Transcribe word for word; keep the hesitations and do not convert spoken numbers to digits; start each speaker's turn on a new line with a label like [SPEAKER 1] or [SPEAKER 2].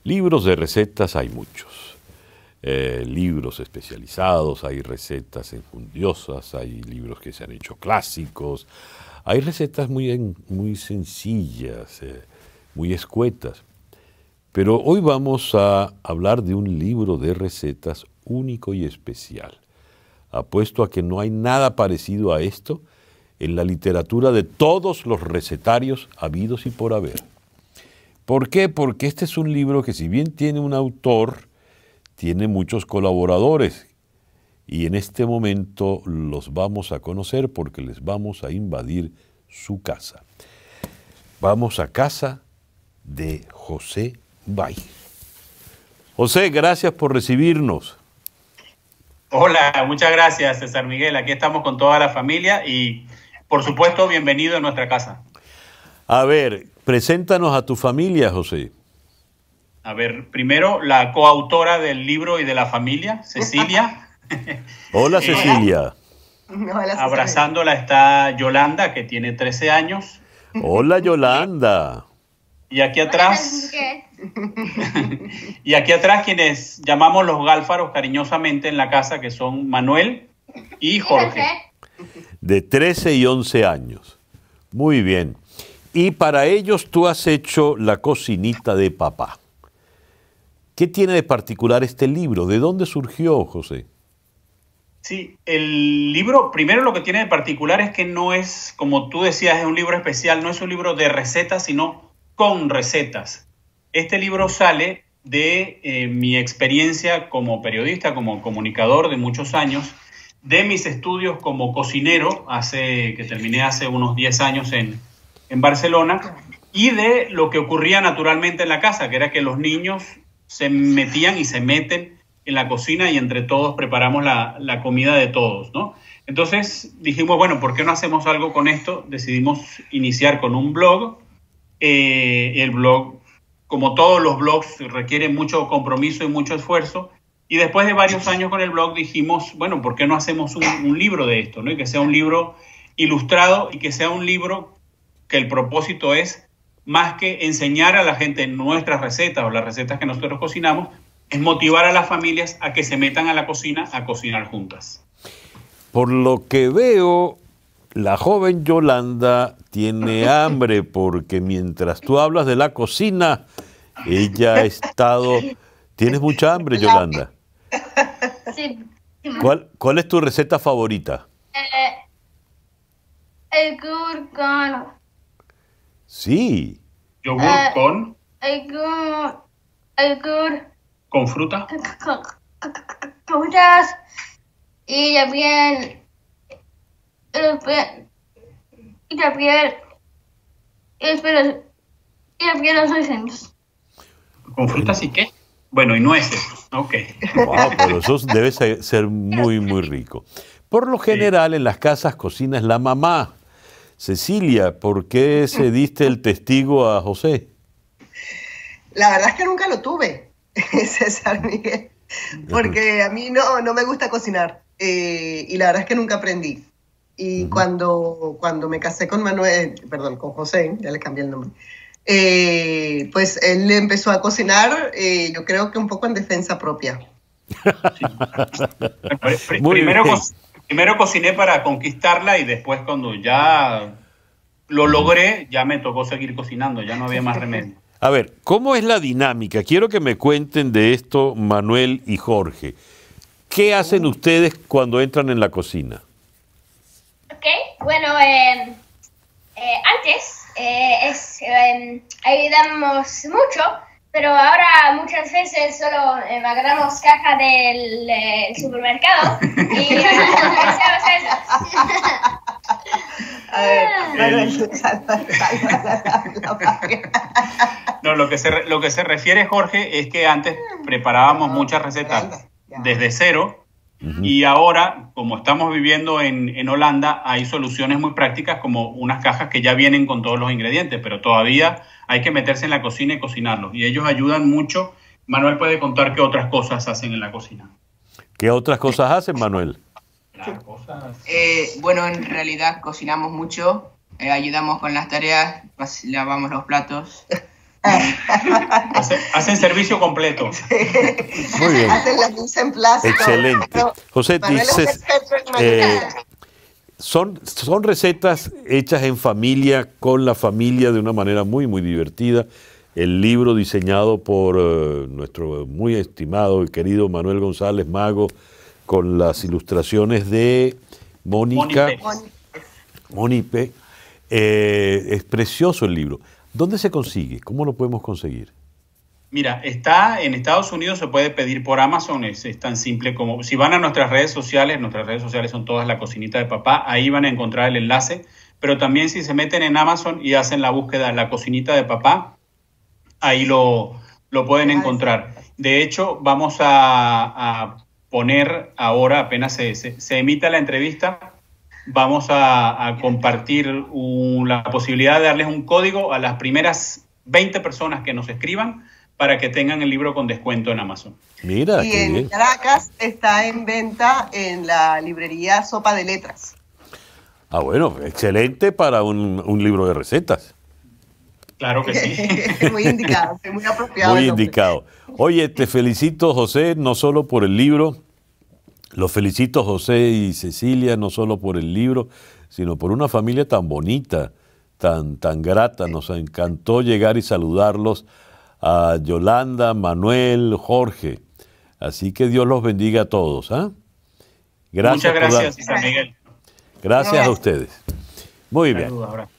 [SPEAKER 1] Libros de recetas hay muchos. Eh, libros especializados, hay recetas enjundiosas, hay libros que se han hecho clásicos, hay recetas muy, en- muy sencillas, eh, muy escuetas. Pero hoy vamos a hablar de un libro de recetas único y especial. Apuesto a que no hay nada parecido a esto en la literatura de todos los recetarios habidos y por haber. ¿Por qué? Porque este es un libro que, si bien tiene un autor, tiene muchos colaboradores, y en este momento los vamos a conocer porque les vamos a invadir su casa. Vamos a casa de José Bay. José, gracias por recibirnos.
[SPEAKER 2] Hola, muchas gracias, César Miguel. Aquí estamos con toda la familia y, por supuesto, bienvenido a nuestra casa.
[SPEAKER 1] A ver, preséntanos a tu familia, José.
[SPEAKER 2] A ver, primero, la coautora del libro y de la familia, Cecilia.
[SPEAKER 1] Hola, Cecilia.
[SPEAKER 3] Hola, Cecilia.
[SPEAKER 2] Abrazándola está Yolanda, que tiene trece años.
[SPEAKER 1] Hola, Yolanda.
[SPEAKER 2] Y aquí atrás, y aquí atrás quienes llamamos los gálfaros cariñosamente en la casa, que son Manuel y Jorge.
[SPEAKER 1] De trece y once años. Muy bien. Y para ellos tú has hecho la cocinita de papá. ¿Qué tiene de particular este libro? ¿De dónde surgió, José?
[SPEAKER 2] Sí, el libro, primero lo que tiene de particular es que no es, como tú decías, es un libro especial, no es un libro de recetas, sino con recetas. Este libro sale de eh, mi experiencia como periodista, como comunicador de muchos años, de mis estudios como cocinero, hace, que terminé hace unos diez años en, en Barcelona, y de lo que ocurría naturalmente en la casa, que era que los niños se metían y se meten en la cocina y entre todos preparamos la, la comida de todos, ¿no? Entonces dijimos, bueno, ¿por qué no hacemos algo con esto? Decidimos iniciar con un blog. Eh, el blog, como todos los blogs, requiere mucho compromiso y mucho esfuerzo. Y después de varios años con el blog dijimos, bueno, ¿por qué no hacemos un, un libro de esto, ¿no? Y que sea un libro ilustrado y que sea un libro que el propósito es, más que enseñar a la gente nuestras recetas o las recetas que nosotros cocinamos, es motivar a las familias a que se metan a la cocina a cocinar juntas.
[SPEAKER 1] Por lo que veo, la joven Yolanda tiene hambre porque mientras tú hablas de la cocina, ella ha estado... ¿Tienes mucha hambre, Yolanda?
[SPEAKER 4] Sí.
[SPEAKER 1] ¿Cuál, cuál es tu receta favorita?
[SPEAKER 4] Eh, el yogur con...
[SPEAKER 1] Sí.
[SPEAKER 2] Yogur
[SPEAKER 4] Eh.
[SPEAKER 2] con,
[SPEAKER 4] El yogur... El yogur
[SPEAKER 2] con fruta.
[SPEAKER 4] con, con, con- con- con frutas y también... Y también... Y también... Y también... Y también los dulces.
[SPEAKER 2] ¿Con frutas y qué? Bueno, y nueces. Ok.
[SPEAKER 1] Wow, pero eso debe ser ser muy, muy rico. Por lo general, en las casas cocina es la mamá. Cecilia, ¿por qué se diste el testigo a José?
[SPEAKER 3] La verdad es que nunca lo tuve, César Miguel, porque a mí no, no me gusta cocinar eh, y la verdad es que nunca aprendí. Y
[SPEAKER 1] Ujú.
[SPEAKER 3] cuando, cuando me casé con Manuel, perdón, con José, ya le cambié el nombre, eh, pues él empezó a cocinar, eh, yo creo que un poco en defensa propia.
[SPEAKER 2] Pri- pri-
[SPEAKER 1] Muy
[SPEAKER 2] Primero,
[SPEAKER 1] bien.
[SPEAKER 2] co- primero cociné para conquistarla y después cuando ya lo logré, ya me tocó seguir cocinando, ya no había más remedio.
[SPEAKER 1] A ver, ¿cómo es la dinámica? Quiero que me cuenten de esto Manuel y Jorge. ¿Qué hacen ustedes cuando entran en la cocina?
[SPEAKER 4] Ok, bueno, eh, eh, antes eh, es, eh, ayudamos mucho, pero ahora muchas veces solo eh, agarramos caja del eh, supermercado y eh, hacemos eso.
[SPEAKER 3] A ver, Manuel, salva, salva, salva.
[SPEAKER 2] No, lo que se, re- lo que se refiere, Jorge, es que antes preparábamos muchas recetas desde cero y ahora, como estamos viviendo en, en Holanda, hay soluciones muy prácticas como unas cajas que ya vienen con todos los ingredientes, pero todavía hay que meterse en la cocina y cocinarlos. Y ellos ayudan mucho. Manuel puede contar qué otras cosas hacen en la cocina.
[SPEAKER 1] ¿Qué otras cosas hacen, Manuel?
[SPEAKER 2] Las cosas...
[SPEAKER 5] Eh, bueno, en realidad cocinamos mucho, eh, ayudamos con las tareas, pas- lavamos los platos
[SPEAKER 2] Hace- hacen servicio completo.
[SPEAKER 1] Muy bien.
[SPEAKER 3] Hacen la misa en plástico.
[SPEAKER 1] Excelente.
[SPEAKER 3] Pero
[SPEAKER 1] José,
[SPEAKER 3] Manuel es un
[SPEAKER 1] dices,
[SPEAKER 3] experto en
[SPEAKER 1] eh,
[SPEAKER 3] manualidades.
[SPEAKER 1] son, son recetas hechas en familia, con la familia, de una manera muy, muy divertida. El libro diseñado por eh, nuestro muy estimado y querido Manuel González Mago, con las ilustraciones de Mónica
[SPEAKER 2] Mónica.
[SPEAKER 1] Monipe. Eh, es precioso el libro. ¿Dónde se consigue? ¿Cómo lo podemos conseguir?
[SPEAKER 2] Mira, está en Estados Unidos, se puede pedir por Amazon, es, es tan simple como, si van a nuestras redes sociales, nuestras redes sociales son todas La Cocinita de Papá, ahí van a encontrar el enlace, pero también si se meten en Amazon y hacen la búsqueda La Cocinita de Papá, ahí lo, lo pueden encontrar. De hecho, vamos a, a poner ahora, apenas se, se, se emita la entrevista, vamos a, a compartir un- la posibilidad de darles un código a las primeras veinte personas que nos escriban para que tengan el libro con descuento en Amazon.
[SPEAKER 1] Mira,
[SPEAKER 3] Y
[SPEAKER 1] qué
[SPEAKER 3] en
[SPEAKER 1] bien.
[SPEAKER 3] Caracas está en venta en la librería Sopa de Letras.
[SPEAKER 1] Ah, bueno, excelente para un, un libro de recetas.
[SPEAKER 2] Claro que sí.
[SPEAKER 3] Muy indicado, muy apropiado.
[SPEAKER 1] Muy
[SPEAKER 3] el nombre.
[SPEAKER 1] indicado. Oye, te felicito, José, no solo por el libro, los felicito, José y Cecilia, no solo por el libro, sino por una familia tan bonita, tan, tan grata. Nos encantó llegar y saludarlos a Yolanda, Manuel, Jorge. Así que Dios los bendiga a todos. ¿ah? Gracias
[SPEAKER 2] Muchas
[SPEAKER 1] por dar-
[SPEAKER 2] gracias, San Miguel.
[SPEAKER 1] Gracias a ustedes. Muy bien.
[SPEAKER 2] Saludos, ahora.